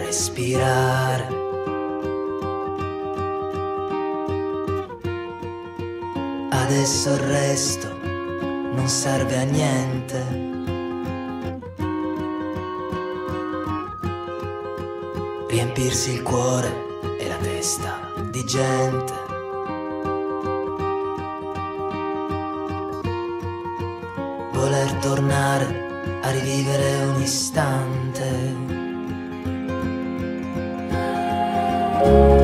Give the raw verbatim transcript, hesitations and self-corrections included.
respirare. Adesso il resto non serve a niente. Riempirsi il cuore e la testa di gente. Voler tornare a rivivere un istante.